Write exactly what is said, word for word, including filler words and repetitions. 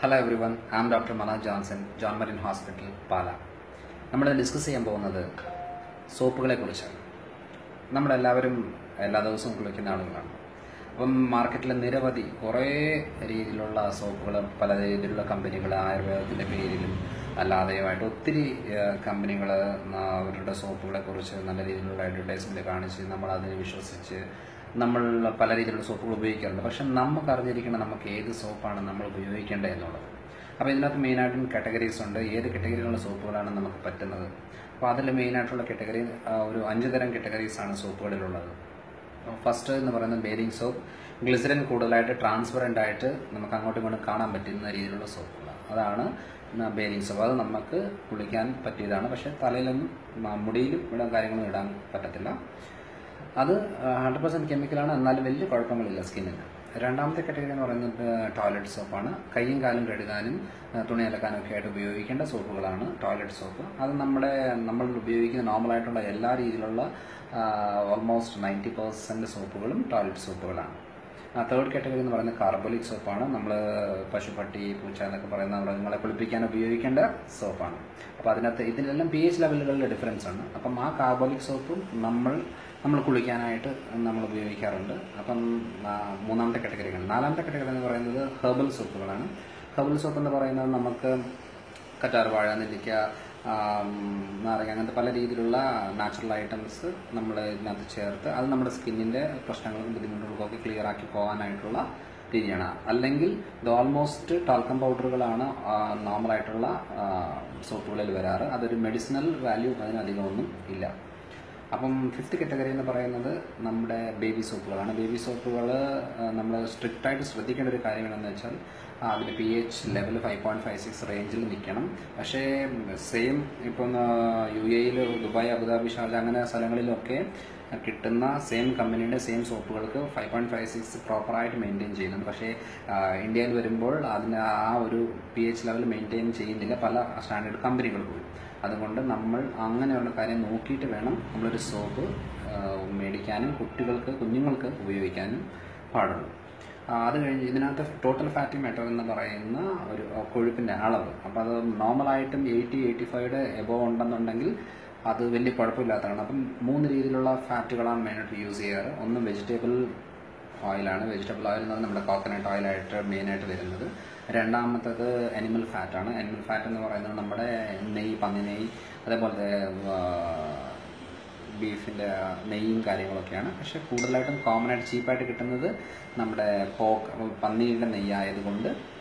Hello everyone, I am Doctor Manoj Johnson, John Marine Hospital, Pala. നമ്മൾ discuss ചെയ്യാൻ പോകുന്നത് സോപ്പുകളെ കുറിച്ചാണ്. നമ്മളെല്ലാവരും എല്ലാ ദിവസവും കുളിക്കുന്ന ആളുകളാണ്. അപ്പം മാർക്കറ്റിൽ നിരവധി കുറേ രീതിയിലുള്ള സോപ്പുകൾ, പല രീതിയിലുള്ള കമ്പനികൾ, ആയുർവേദത്തിൻ്റെ പേരിലും അല്ലാതെയുമായിട്ട് ഒത്തിരി കമ്പനികൾ അവരുടെ സോപ്പുകളെ കുറിച്ച് നല്ല രീതിയിലുള്ള അഡ്വർടൈസ്മെൻറ്റ് കാണിച്ച് നമ്മൾ അതിനെ വിശ്വസിച്ച് നമ്മൾ പല രീതിയിലുള്ള സോപ്പുകൾ ഉപയോഗിക്കാറുണ്ട്. പക്ഷെ നമുക്ക് അറിഞ്ഞിരിക്കണം നമുക്ക് ഏത് സോപ്പാണ് നമ്മൾ ഉപയോഗിക്കേണ്ടത് എന്നുള്ളത്. അപ്പോൾ ഇതിനകത്ത് മെയിനായിട്ടും കാറ്റഗറീസ് ഉണ്ട്. ഏത് കാറ്റഗറിയിലുള്ള സോപ്പുകളാണ് നമുക്ക് പറ്റുന്നത്. അപ്പോൾ അതിൽ മെയിനായിട്ടുള്ള കാറ്റഗറി ഒരു അഞ്ച് തരം കാറ്റഗറീസാണ് സോപ്പുകളിലുള്ളത്. ഫസ്റ്റ് എന്ന് പറയുന്നത് ബേരിങ് സോപ്പ്. ഗ്ലിസറിൻ കൂടുതലായിട്ട് ട്രാൻസ്പെറൻ്റ് ആയിട്ട് നമുക്ക് അങ്ങോട്ടും ഇങ്ങോട്ടും കാണാൻ പറ്റുന്ന രീതിയിലുള്ള സോപ്പുകൾ, അതാണ് ബേരിങ് സോപ്പ്. അത് നമുക്ക് കുളിക്കാൻ പറ്റിയതാണ്. പക്ഷേ തലയിലൊന്നും മുടിയിലും ഇവിടെ കാര്യങ്ങളും ഇടാൻ പറ്റത്തില്ല. അത് ഹൺഡ്രഡ് പെർസെൻറ്റ് കെമിക്കലാണ്, എന്നാലും വലിയ കുഴപ്പങ്ങളില്ല സ്കിന്നിന്. രണ്ടാമത്തെ കാറ്റഗറി എന്ന് പറയുന്നത് ടോയ്ലറ്റ് സോപ്പാണ്. കൈയും കാലും കഴുകാനും തുണി അലക്കാനും ഒക്കെ ആയിട്ട് ഉപയോഗിക്കേണ്ട സോപ്പുകളാണ് ടോയ്ലറ്റ് സോപ്പ്. അത് നമ്മുടെ നമ്മൾ ഉപയോഗിക്കുന്ന നോർമലായിട്ടുള്ള എല്ലാ രീതിയിലുള്ള ഓൾമോസ്റ്റ് നയൻറ്റി പെർസെൻറ്റ് സോപ്പുകളും ടോയ്ലറ്റ് സോപ്പുകളാണ്. തേർഡ് കാറ്റഗറി എന്ന് പറയുന്നത് കാർബോളിക് സോപ്പാണ്. നമ്മൾ പശുപട്ടി, പൂച്ച എന്നൊക്കെ പറയുന്ന മൃഗങ്ങളെ കുളിപ്പിക്കാൻ ഉപയോഗിക്കേണ്ട സോപ്പാണ്. അപ്പോൾ അതിനകത്ത് ഇതിനെല്ലാം പി എച്ച് ലെവലുകളിൽ ഡിഫറൻസ് ആണ്. അപ്പം ആ കാർബോളിക് സോപ്പും നമ്മൾ നമ്മൾ കുളിക്കാനായിട്ട് നമ്മൾ ഉപയോഗിക്കാറുണ്ട്. അപ്പം മൂന്നാമത്തെ കാറ്റഗറിയാണ്. നാലാമത്തെ കാറ്റഗറി എന്ന് പറയുന്നത് ഹെർബൽ സോപ്പുകളാണ്. ഹെർബൽ സോപ്പ് എന്ന് പറയുന്നത് നമുക്ക് കറ്റാർവാഴ, നെല്ലിക്ക, നാരങ്ങ, അങ്ങനത്തെ പല രീതിയിലുള്ള നാച്ചുറൽ ഐറ്റംസ് നമ്മൾ ഇതിനകത്ത് ചേർത്ത് അത് നമ്മുടെ സ്കിന്നിൻ്റെ പ്രശ്നങ്ങൾക്കും ബുദ്ധിമുട്ടുകൾക്കും ഒക്കെ ക്ലിയർ ആക്കി പോകാനായിട്ടുള്ള രീതിയാണ്. അല്ലെങ്കിൽ ഇത് ഓൾമോസ്റ്റ് ടാൽക്കം പൗഡറുകളാണ് നോർമലായിട്ടുള്ള സോപ്പുകളിൽ വരാറ്. അതൊരു മെഡിസിനൽ വാല്യൂ അതിനധികമൊന്നും ഇല്ല. അപ്പം ഫിഫ്ത്ത് കാറ്റഗറി എന്ന് പറയുന്നത് നമ്മുടെ ബേബി സോപ്പുകളാണ്. ബേബി സോപ്പുകൾ നമ്മൾ സ്ട്രിക്റ്റായിട്ട് ശ്രദ്ധിക്കേണ്ട ഒരു കാര്യങ്ങളെന്ന് വെച്ചാൽ അതിൻ്റെ P H level five point five six റേഞ്ചിൽ നിൽക്കണം. പക്ഷേ സെയിം ഇപ്പം യു എയിൽ, ദുബായ്, അബുദാബി, ഷാർജ അങ്ങനെ സ്ഥലങ്ങളിലൊക്കെ കിട്ടുന്ന സെയിം കമ്പനിയുടെ സെയിം സോപ്പുകൾക്ക് ഫൈവ് പോയിൻറ്റ് ഫൈവ് സിക്സ് പ്രോപ്പറായിട്ട് മെയിൻറ്റെയിൻ ചെയ്യുന്നുണ്ട്. പക്ഷേ ഇന്ത്യയിൽ വരുമ്പോൾ അതിന് ആ ഒരു പി എച്ച് ലെവൽ മെയിൻറ്റെയിൻ ചെയ്യുന്നില്ല പല സ്റ്റാൻഡേർഡ് കമ്പനികൾ പോയി. അതുകൊണ്ട് നമ്മൾ അങ്ങനെയുള്ള കാര്യം നോക്കിയിട്ട് വേണം നമ്മളൊരു സോപ്പ് മേടിക്കാനും കുട്ടികൾക്ക് കുഞ്ഞുങ്ങൾക്ക് ഉപയോഗിക്കാനും പാടുള്ളൂ. അത് കഴിഞ്ഞ് ഇതിനകത്ത് ടോട്ടൽ ഫാറ്റി മാറ്റർ എന്ന് പറയുന്ന ഒരു കൊഴുപ്പിൻ്റെ അളവ്, അപ്പോൾ അത് നോർമലായിട്ടും എയ്റ്റി എയ്റ്റി ഫൈവയുടെ എബോവ് ഉണ്ടെന്നുണ്ടെങ്കിൽ അത് വലിയ കുഴപ്പമില്ലാത്തതാണ്. അപ്പം മൂന്ന് രീതിയിലുള്ള ഫാറ്റുകളാണ് മെയിനായിട്ട് യൂസ് ചെയ്യാറ്. ഒന്ന് വെജിറ്റബിൾ ഓയിലാണ്. വെജിറ്റബിൾ ഓയിൽ എന്ന് പറഞ്ഞാൽ നമ്മുടെ കോക്കനട്ട് ഓയിലായിട്ട് മെയിനായിട്ട് വരുന്നത്. രണ്ടാമത്തത് അനിമൽ ഫാറ്റാണ്. അനിമൽ ഫാറ്റ് എന്ന് പറയുന്നത് നമ്മുടെ നെയ്യ്, പന്നി നെയ്യ്, അതേപോലത്തെ ബീഫിൻ്റെ നെയ്യും കാര്യങ്ങളൊക്കെയാണ്. പക്ഷേ കൂടുതലായിട്ടും കോമൺ ആയിട്ട് ചീപ്പായിട്ട് കിട്ടുന്നത് നമ്മുടെ പോക്ക് പന്നിയുടെ നെയ്യായതുകൊണ്ട്